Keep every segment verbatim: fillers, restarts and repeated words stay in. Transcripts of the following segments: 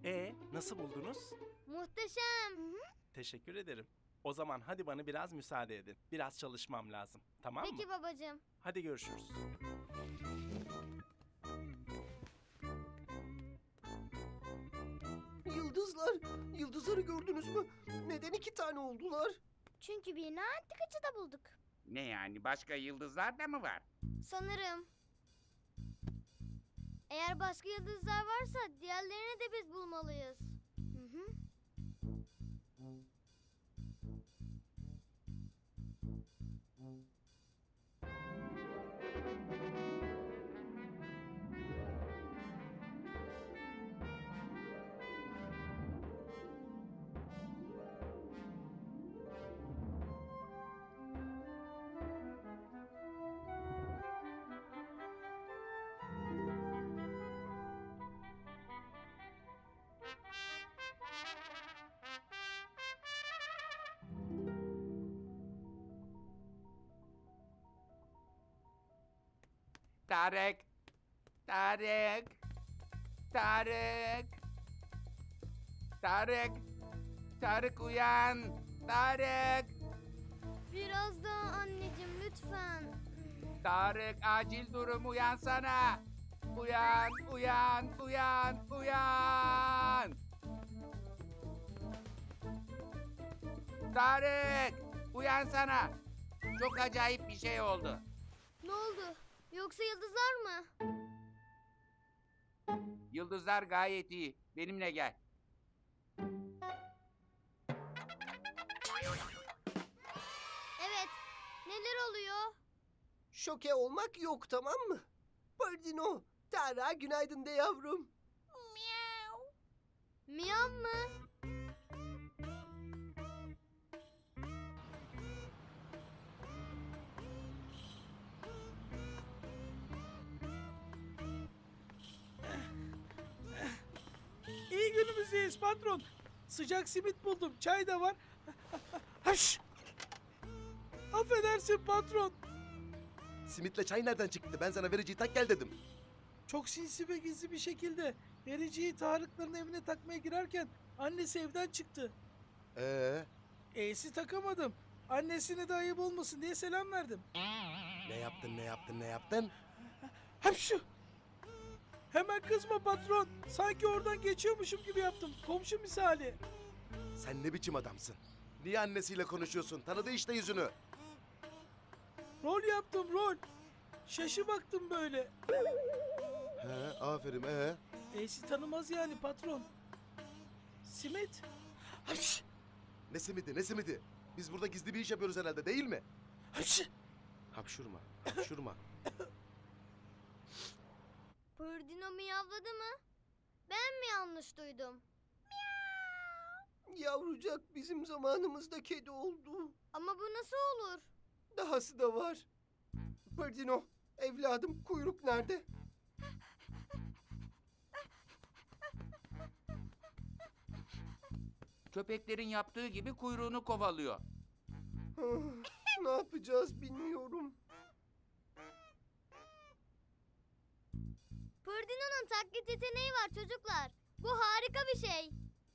E nasıl buldunuz? Muhteşem. Teşekkür ederim. O zaman hadi bana biraz müsaade edin. Biraz çalışmam lazım. Tamam mı? Peki babacığım. Hadi görüşürüz. Yıldızlar, yıldızları gördünüz mü? Neden iki tane oldular? Çünkü birini antikacıda bulduk. Ne yani, başka yıldızlar da mı var? Sanırım. Eğer başka yıldızlar varsa diğerlerini de biz bulmalıyız. Hı hı. Tarık! Tarık! Tarık! Tarık! Tarık uyan! Tarık! Biraz daha anneciğim lütfen. Tarık, acil durum, uyansana! Uyan, uyan, uyan, uyan! Tarık! Uyansana! Çok acayip bir şey oldu. Ne oldu? Yoksa yıldızlar mı? Yıldızlar gayet iyi. Benimle gel. Evet. Neler oluyor? Şoke olmak yok, tamam mı? Pardino, Tara günaydın de yavrum. Miyav mı? İyi günümüzdeyiz patron. Sıcak simit buldum. Çay da var. Haş! Affedersin patron. Simitle çay nereden çıktı? Ben sana vericiyi tak gel dedim. Çok sinsi ve gizli bir şekilde vericiyi Tarıkların evine takmaya girerken annesi evden çıktı. Ee, E'si takamadım. Annesine de ayıp olmasın diye selam verdim. ne yaptın ne yaptın ne yaptın? Hapşu! Hemen kızma patron. Sanki oradan geçiyormuşum gibi yaptım. Komşu misali. Sen ne biçim adamsın? Niye annesiyle konuşuyorsun? Tanıdı işte yüzünü. Rol yaptım rol. Şaşı baktım böyle. He, aferin ee. E'si tanımaz yani patron. Simit. Hapş! Ne simidi ne simidi? Biz burada gizli bir iş yapıyoruz herhalde değil mi? Hapş! Hapşurma, hapşurma. Pırdino miyavladı mı? Ben mi yanlış duydum? Yavrucak bizim zamanımızda kedi oldu. Ama bu nasıl olur? Dahası da var. Pardino, evladım kuyruk nerede? Köpeklerin yaptığı gibi kuyruğunu kovalıyor. Ah, ne yapacağız bilmiyorum. Pırdino'nun taklit yeteneği var çocuklar. Bu harika bir şey.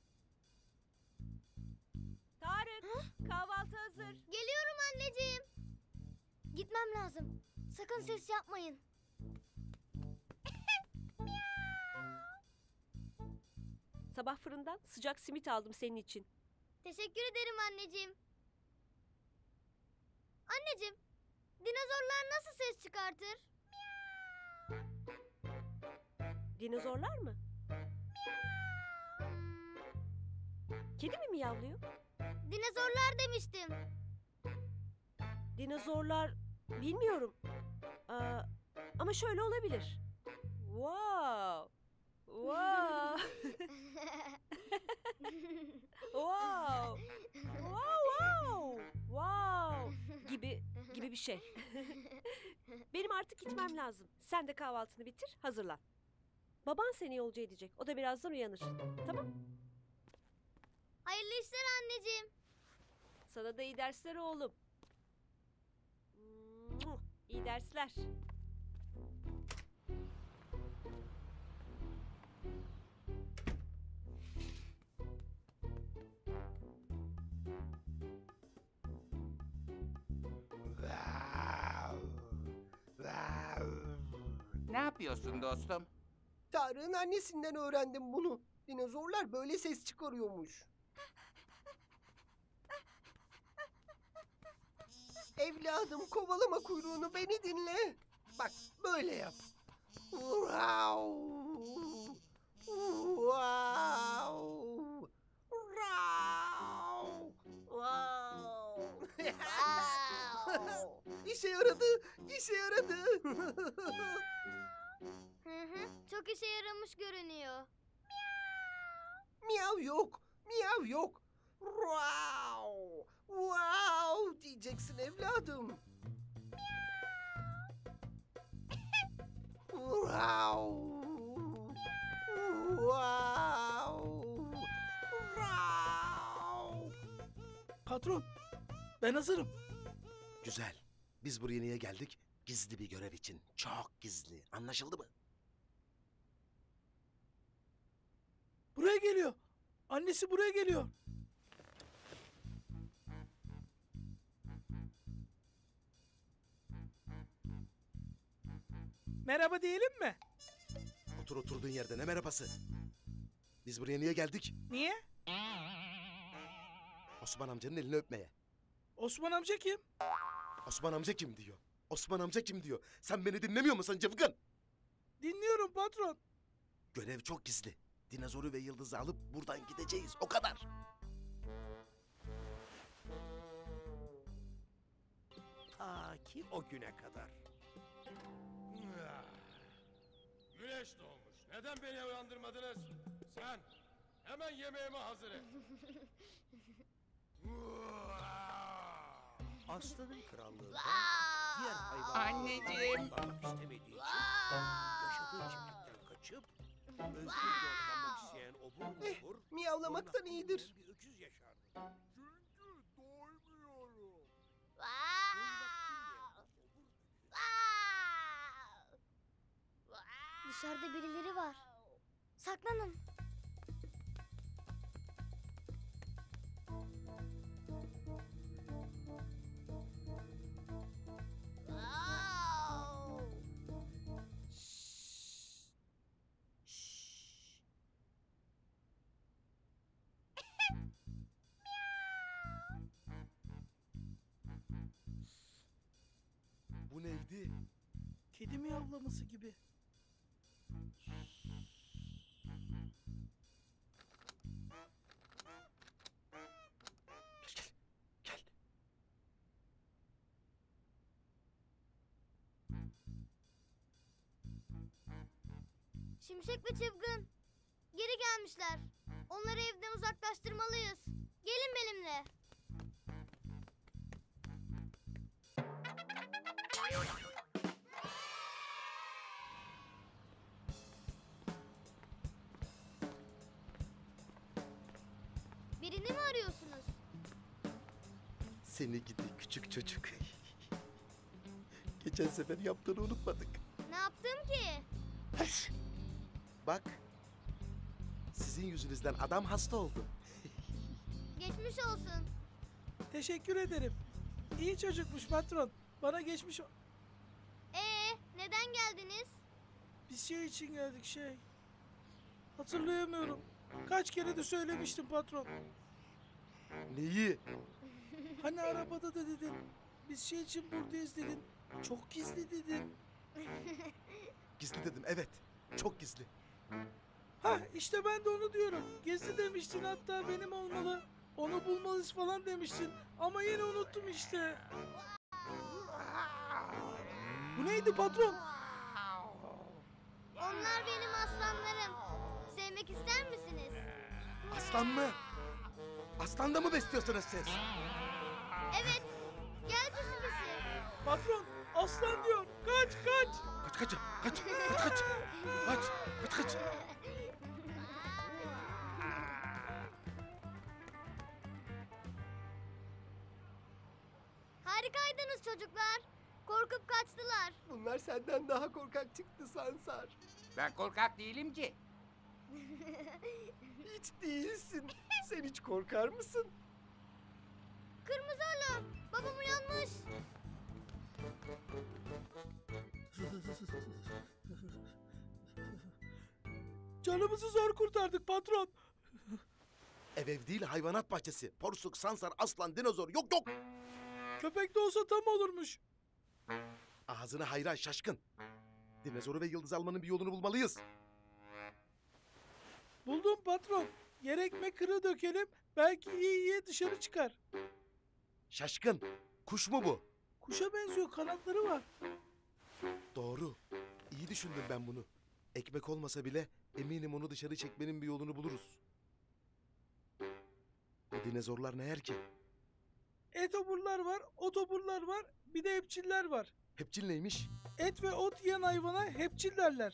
Tarık, kahvaltı hazır. Geliyorum anneciğim. Gitmem lazım. Sakın ses yapmayın. Sabah fırından sıcak simit aldım senin için. Teşekkür ederim anneciğim. Anneciğim, dinozorlar nasıl ses çıkartır? Dinozorlar mı? Hmm, Kedi mi miyavlıyor? dinozorlar demiştim. Dinozorlar bilmiyorum. Aa, ama şöyle olabilir. Wow. Wow. Wow. Wow wow. Wow. Gibi gibi bir şey. Benim artık gitmem lazım. Sen de kahvaltını bitir, hazırlan. Baban seni yolcu edecek. O da birazdan uyanır. Tamam? Hayırlı işler anneciğim. Sana da iyi dersler oğlum. İyi dersler. yapıyorsun dostum? Tarık'ın annesinden öğrendim bunu. Dinozorlar böyle ses çıkarıyormuş. Evladım kovalama kuyruğunu, beni dinle. Bak böyle yap. Wow. Wow. Wow. Wow. İşe yaradı. İşe yaradı. Hı hı, çok işe yaramış görünüyor. Miyav yok. Miyav yok. Wow. Wow diyeceksin evladım. Wow. Wow. Wow. Patron, ben hazırım. Güzel. Biz buraya niye geldik? Gizli bir görev için. Çok gizli. Anlaşıldı mı? Buraya geliyor. Annesi buraya geliyor. Merhaba diyelim mi? Otur oturduğun yerde ne merhabası? Biz buraya niye geldik? Niye? Osman amcanın elini öpmeye. Osman amca kim? Osman amca kim diyor? Osman amca kim diyor? Sen beni dinlemiyor musun cıvgın? Dinliyorum patron. Görev çok gizli. Dinozoru ve yıldızı alıp buradan gideceğiz. O kadar. Ta ki o güne kadar. Güneş doğmuş. Neden beni uyandırmadınız? Sen hemen yemeğimi hazır et. Aslanın krallığında diğer hayvanlar Anneciğim. bakmak istemediği için yaşadığı çiftlikten kaçıp özgür yollanmak isteyen obur obur Miyavlamaktan iyidir. bir öküz yaşardı. Çünkü doymuyorum. Dışarıda birileri var. Saklanın. Bu neydi? Kedi miyavlaması gibi. Gel gel. Gel. Şimşek ve Çılgın. Geri gelmişler. Onları evden uzaklaştırmalıyız. Gelin benimle. Birini mi arıyorsunuz? Seni gidi küçük çocuk. Geçen sefer yaptığını unutmadık. Ne yaptım ki? Bak. Sizin yüzünüzden adam hasta oldu. Geçmiş olsun. Teşekkür ederim. İyi çocukmuş patron. Bana geçmiş... o- Ee, neden geldiniz? Biz şey için geldik şey. Hatırlayamıyorum. Kaç kere de söylemiştim patron. Neyi? Hani arabada da dedin. Biz şey için buradayız dedin. Çok gizli dedin. Gizli dedim evet. Çok gizli. Ha işte ben de onu diyorum. Gizli demiştin hatta benim olmalı. Onu bulmalıyız falan demiştin. Ama yine unuttum işte. Bu neydi patron? Onlar benim aslanlarım. Sevmek ister misiniz? Aslan mı? Aslan da mı besliyorsunuz siz? Evet. Gel pisi pisi. Patron aslan diyor. Kaç kaç. Kaç kaç kaç kaç kaç kaç kaç kaç. Harikaydınız çocuklar. Korkup kaçtılar. Bunlar senden daha korkak çıktı Sansar. Ben korkak değilim ki. Hiç değilsin. Sen hiç korkar mısın? Kırmızı alarm. Babam uyanmış. Canımızı zor kurtardık patron. Ev ev değil hayvanat bahçesi. Porsuk, sansar, aslan, dinozor yok yok. Köpek de olsa tam olurmuş. Ağzına hayran şaşkın. Dinozoru ve yıldız almanın bir yolunu bulmalıyız. Buldum patron. Yer ekmek kırığı dökelim. Belki iyi iyi dışarı çıkar. Şaşkın. Kuş mu bu? Kuşa benziyor, kanatları var. Doğru. İyi düşündüm ben bunu. Ekmek olmasa bile eminim onu dışarı çekmenin bir yolunu buluruz. Bu dinozorlar ne yer ki? Etoburlar var, otoburlar var, bir de hepçiller var. Hepçil neymiş? Et ve ot yiyen hayvana hepçil derler.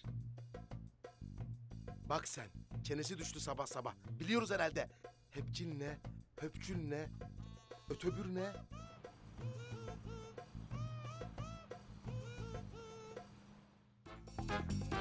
Bak sen. Çenesi düştü sabah sabah. Biliyoruz herhalde. Hepçil ne? Höpçül ne? Ötöbür ne?